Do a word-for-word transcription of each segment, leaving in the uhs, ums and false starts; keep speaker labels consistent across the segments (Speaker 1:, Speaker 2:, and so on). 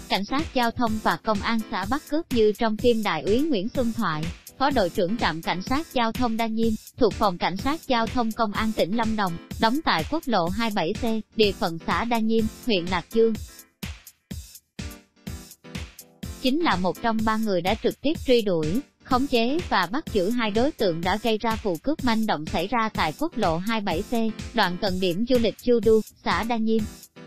Speaker 1: cảnh sát giao thông và công an xã bắt cướp như trong phim Đại úy Nguyễn Xuân Thoại. Phó đội trưởng trạm cảnh sát giao thông Đa Nhiêm, thuộc phòng cảnh sát giao thông công an tỉnh Lâm Đồng, đóng tại quốc lộ hai mươi bảy C, địa phận xã Đa Nhiêm, huyện Lạc Dương. Chính là một trong ba người đã trực tiếp truy đuổi, khống chế và bắt giữ hai đối tượng đã gây ra vụ cướp manh động xảy ra tại quốc lộ hai mươi bảy C, đoạn cận điểm du lịch Chu Du, xã Đa Nhiêm.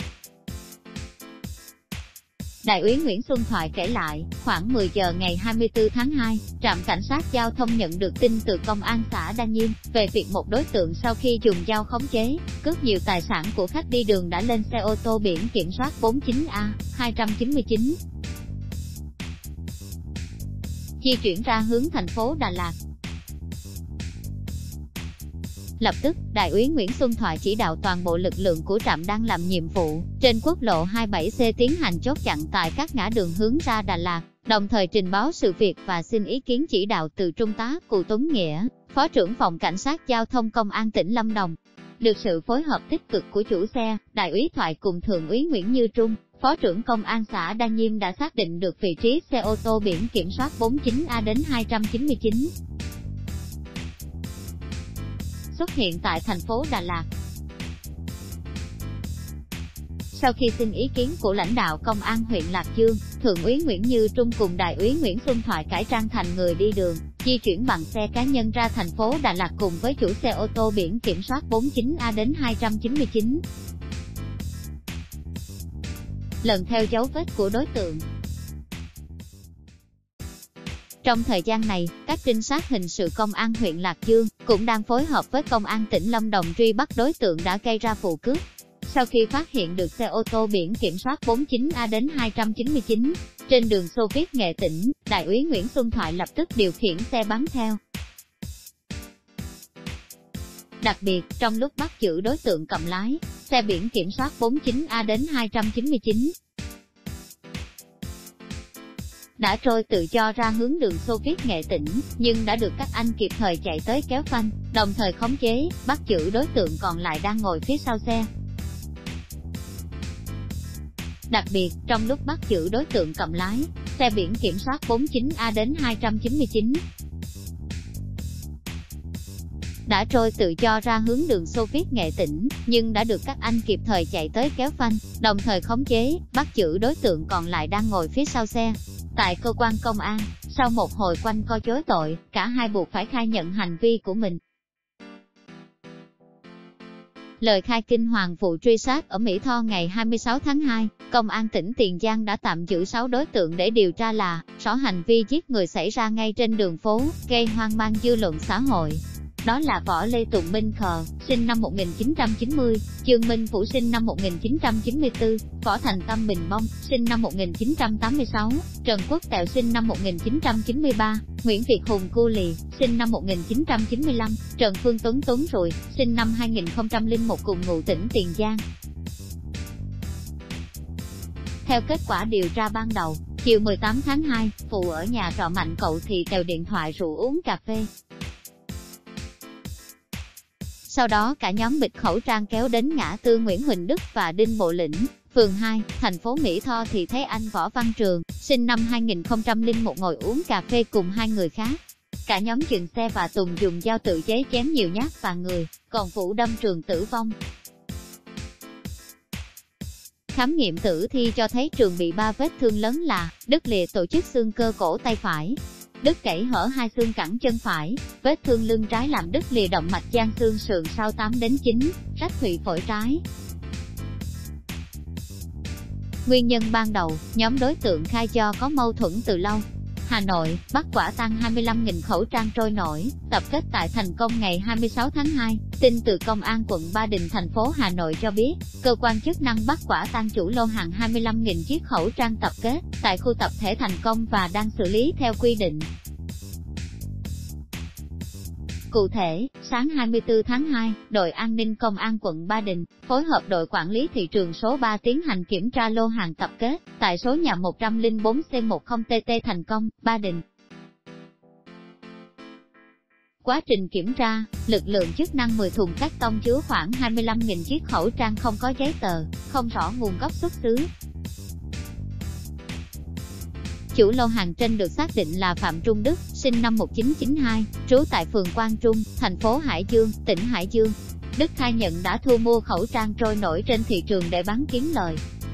Speaker 1: Đại úy Nguyễn Xuân Thoại kể lại, khoảng mười giờ ngày hai mươi tư tháng hai, trạm cảnh sát giao thông nhận được tin từ công an xã Đa Nhiêm về việc một đối tượng sau khi dùng dao khống chế, cướp nhiều tài sản của khách đi đường đã lên xe ô tô biển kiểm soát bốn chín A hai chín chín, di chuyển ra hướng thành phố Đà Lạt. Lập tức, Đại úy Nguyễn Xuân Thoại chỉ đạo toàn bộ lực lượng của trạm đang làm nhiệm vụ trên quốc lộ hai mươi bảy C tiến hành chốt chặn tại các ngã đường hướng ra Đà Lạt, đồng thời trình báo sự việc và xin ý kiến chỉ đạo từ Trung tá Cù Tuấn Nghĩa, Phó trưởng phòng cảnh sát giao thông công an tỉnh Lâm Đồng. Được sự phối hợp tích cực của chủ xe, Đại úy Thoại cùng Thượng úy Nguyễn Như Trung, Phó trưởng công an xã Đa Nhiêm đã xác định được vị trí xe ô tô biển kiểm soát bốn chín A hai chín chín. Xuất hiện tại thành phố Đà Lạt. Sau khi xin ý kiến của lãnh đạo công an huyện Lạc Dương, Thượng úy Nguyễn Như Trung cùng Đại úy Nguyễn Xuân Thoại cải trang thành người đi đường, di chuyển bằng xe cá nhân ra thành phố Đà Lạt cùng với chủ xe ô tô biển kiểm soát bốn chín A hai chín chín. Lần theo dấu vết của đối tượng. Trong thời gian này, các trinh sát hình sự công an huyện Lạc Dương cũng đang phối hợp với công an tỉnh Lâm Đồng truy bắt đối tượng đã gây ra vụ cướp. Sau khi phát hiện được xe ô tô biển kiểm soát bốn chín A hai chín chín trên đường Xô Viết Nghệ Tĩnh, Đại úy Nguyễn Xuân Thoại lập tức điều khiển xe bám theo. Đặc biệt, trong lúc bắt giữ đối tượng cầm lái, xe biển kiểm soát bốn chín A hai chín chín đã trôi tự do ra hướng đường Xô Viết Nghệ Tĩnh, nhưng đã được các anh kịp thời chạy tới kéo phanh, đồng thời khống chế, bắt giữ đối tượng còn lại đang ngồi phía sau xe. Đặc biệt, trong lúc bắt giữ đối tượng cầm lái, xe biển kiểm soát bốn chín A hai chín chín đã trôi tự do ra hướng đường Xô Viết Nghệ Tĩnh, nhưng đã được các anh kịp thời chạy tới kéo phanh, đồng thời khống chế, bắt giữ đối tượng còn lại đang ngồi phía sau xe. Tại cơ quan công an, sau một hồi quanh co chối tội, cả hai buộc phải khai nhận hành vi của mình. Lời khai kinh hoàng vụ truy sát ở Mỹ Tho ngày hai mươi sáu tháng hai, Công an tỉnh Tiền Giang đã tạm giữ sáu đối tượng để điều tra là, rõ hành vi giết người xảy ra ngay trên đường phố, gây hoang mang dư luận xã hội. Đó là Võ Lê Tùng Minh Khờ, sinh năm một nghìn chín trăm chín mươi, Trương Minh Vũ sinh năm một nghìn chín trăm chín mươi tư, Võ Thành Tâm Bình Bông, sinh năm một nghìn chín trăm tám mươi sáu, Trần Quốc Tẹo sinh năm một nghìn chín trăm chín mươi ba, Nguyễn Việt Hùng Cu Lì, sinh năm một nghìn chín trăm chín mươi lăm, Trần Phương Tuấn Tuấn Rùi, sinh năm hai nghìn không trăm lẻ một cùng ngụ tỉnh Tiền Giang. Theo kết quả điều tra ban đầu, chiều mười tám tháng hai, Phụ ở nhà trọ Mạnh Cậu thì Tèo điện thoại rủ uống cà phê. Sau đó cả nhóm bịt khẩu trang kéo đến ngã tư Nguyễn Huỳnh Đức và Đinh Bộ Lĩnh, phường hai, thành phố Mỹ Tho thì thấy anh Võ Văn Trường, sinh năm hai nghìn không trăm lẻ một ngồi uống cà phê cùng hai người khác. Cả nhóm dừng xe và Tùng dùng dao tự chế chém nhiều nhát vào người, còn Vũ đâm Trường tử vong. Khám nghiệm tử thi cho thấy Trường bị ba vết thương lớn là đứt lìa tổ chức xương cơ cổ tay phải, đứt gãy hở hai xương cẳng chân phải, vết thương lưng trái làm đứt lìa động mạch gian xương sườn sau tám đến chín, rách thụy phổi trái. Nguyên nhân ban đầu, nhóm đối tượng khai do có mâu thuẫn từ lâu. Hà Nội, bắt quả tang hai mươi lăm nghìn khẩu trang trôi nổi, tập kết tại Thành Công ngày hai mươi sáu tháng hai. Tin từ Công an quận Ba Đình thành phố Hà Nội cho biết, cơ quan chức năng bắt quả tang chủ lô hàng hai mươi lăm nghìn chiếc khẩu trang tập kết tại khu tập thể Thành Công và đang xử lý theo quy định. Cụ thể, sáng hai mươi tư tháng hai, đội an ninh Công an quận Ba Đình, phối hợp đội quản lý thị trường số ba tiến hành kiểm tra lô hàng tập kết, tại số nhà một trăm lẻ bốn C mười T T Thành Công, Ba Đình. Quá trình kiểm tra, lực lượng chức năng mười thùng cát tông chứa khoảng hai mươi lăm nghìn chiếc khẩu trang không có giấy tờ, không rõ nguồn gốc xuất xứ. Chủ lô hàng trên được xác định là Phạm Trung Đức, sinh năm một nghìn chín trăm chín mươi hai, trú tại phường Quang Trung, thành phố Hải Dương, tỉnh Hải Dương. Đức khai nhận đã thu mua khẩu trang trôi nổi trên thị trường để bán kiếm lời.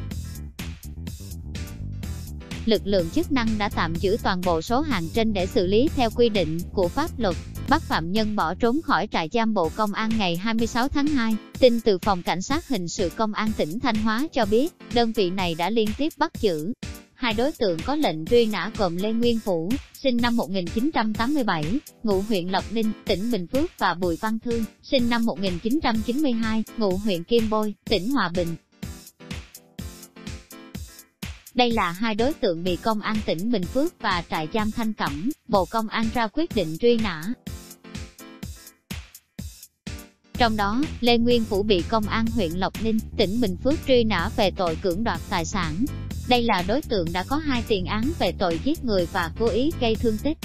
Speaker 1: Lực lượng chức năng đã tạm giữ toàn bộ số hàng trên để xử lý theo quy định của pháp luật. Bắt phạm nhân bỏ trốn khỏi trại giam Bộ Công an ngày hai mươi sáu tháng hai. Tin từ Phòng Cảnh sát Hình sự Công an tỉnh Thanh Hóa cho biết, đơn vị này đã liên tiếp bắt giữ hai đối tượng có lệnh truy nã gồm Lê Nguyên Vũ, sinh năm một nghìn chín trăm tám mươi bảy, ngụ huyện Lộc Ninh, tỉnh Bình Phước và Bùi Văn Thương, sinh năm một nghìn chín trăm chín mươi hai, ngụ huyện Kim Bôi, tỉnh Hòa Bình. Đây là hai đối tượng bị Công an tỉnh Bình Phước và trại giam Thanh Cẩm, Bộ Công an ra quyết định truy nã. Trong đó, Lê Nguyên Vũ bị Công an huyện Lộc Ninh, tỉnh Bình Phước truy nã về tội cưỡng đoạt tài sản. Đây là đối tượng đã có hai tiền án về tội giết người và cố ý gây thương tích.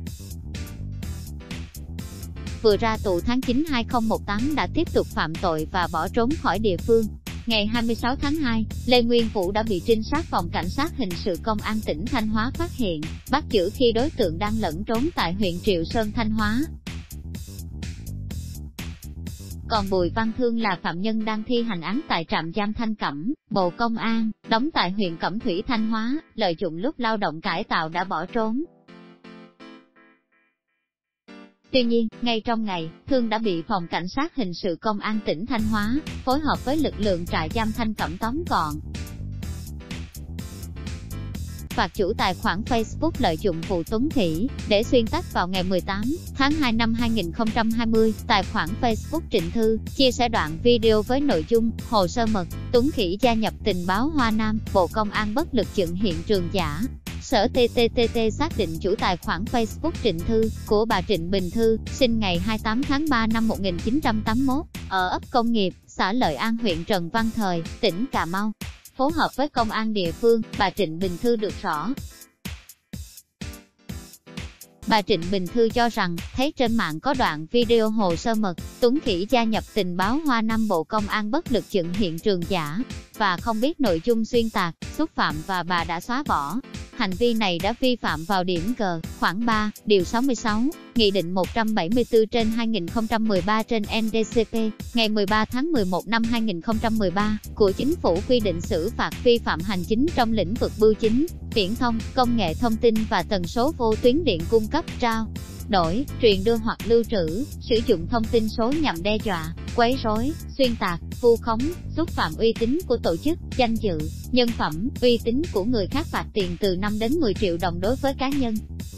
Speaker 1: Vừa ra tù tháng chín năm hai nghìn không trăm mười tám đã tiếp tục phạm tội và bỏ trốn khỏi địa phương. Ngày hai mươi sáu tháng hai, Lê Nguyên Vũ đã bị trinh sát Phòng Cảnh sát Hình sự Công an tỉnh Thanh Hóa phát hiện, bắt giữ khi đối tượng đang lẫn trốn tại huyện Triệu Sơn, Thanh Hóa. Còn Bùi Văn Thương là phạm nhân đang thi hành án tại trạm giam Thanh Cẩm, Bộ Công an, đóng tại huyện Cẩm Thủy, Thanh Hóa, lợi dụng lúc lao động cải tạo đã bỏ trốn. Tuy nhiên, ngay trong ngày, Thương đã bị Phòng Cảnh sát Hình sự Công an tỉnh Thanh Hóa, phối hợp với lực lượng trại giam Thanh Cẩm tóm gọn. Phạt chủ tài khoản Facebook lợi dụng vụ Tuấn Khỉ, để xuyên tạc vào ngày mười tám tháng hai năm hai nghìn không trăm hai mươi, tài khoản Facebook Trịnh Thư, chia sẻ đoạn video với nội dung, hồ sơ mật, Tuấn Khỉ gia nhập tình báo Hoa Nam, Bộ Công an bất lực dựng hiện trường giả. Sở tê tê tê tê xác định chủ tài khoản Facebook Trịnh Thư, của bà Trịnh Bình Thư, sinh ngày hai mươi tám tháng ba năm một nghìn chín trăm tám mươi mốt, ở ấp Công Nghiệp, xã Lợi An huyện Trần Văn Thời, tỉnh Cà Mau. Phối hợp với công an địa phương, bà Trịnh Bình Thư được rõ. Bà Trịnh Bình Thư cho rằng, thấy trên mạng có đoạn video hồ sơ mật, Tuấn Khỉ gia nhập tình báo Hoa Nam, Bộ Công an bất lực dựng hiện trường giả, và không biết nội dung xuyên tạc, xúc phạm và bà đã xóa bỏ. Hành vi này đã vi phạm vào điểm G, khoảng ba, điều sáu mươi sáu, Nghị định một trăm bảy mươi tư trên hai nghìn không trăm mười ba trên N D C P, ngày mười ba tháng mười một năm hai nghìn không trăm mười ba, của Chính phủ quy định xử phạt vi phạm hành chính trong lĩnh vực bưu chính, viễn thông, công nghệ thông tin và tần số vô tuyến điện cung cấp, trao đổi, truyền đưa hoặc lưu trữ, sử dụng thông tin số nhằm đe dọa, quấy rối, xuyên tạc, vu khống, xúc phạm uy tín của tổ chức, danh dự, nhân phẩm, uy tín của người khác, phạt tiền từ năm đến mười triệu đồng đối với cá nhân.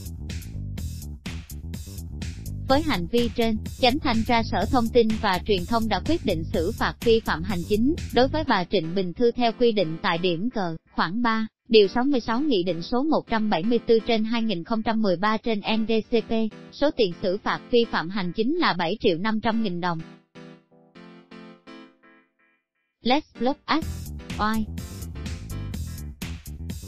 Speaker 1: Với hành vi trên, Chánh thanh tra Sở Thông tin và Truyền thông đã quyết định xử phạt vi phạm hành chính đối với bà Trịnh Bình Thư theo quy định tại điểm G, khoảng ba, điều sáu mươi sáu Nghị định số một trăm bảy mươi tư trên hai nghìn không trăm mười ba trên N D C P, số tiền xử phạt vi phạm hành chính là bảy triệu năm trăm nghìn đồng. Let's Block Us. Why?